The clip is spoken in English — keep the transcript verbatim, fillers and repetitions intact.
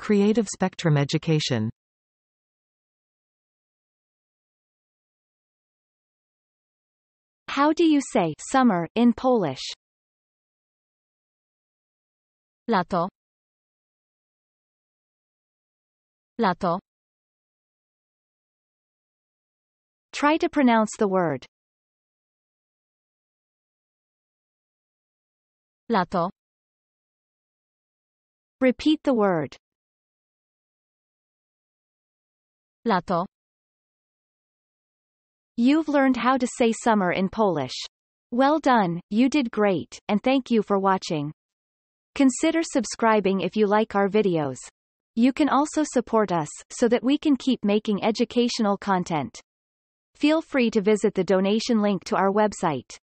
Creative Spectrum Education. How do you say summer in Polish? Lato. Lato. Try to pronounce the word. Lato. Repeat the word. Lato. You've learned how to say summer in Polish. Well done, you did great, and thank you for watching. Consider subscribing if you like our videos. You can also support us, so that we can keep making educational content. Feel free to visit the donation link to our website.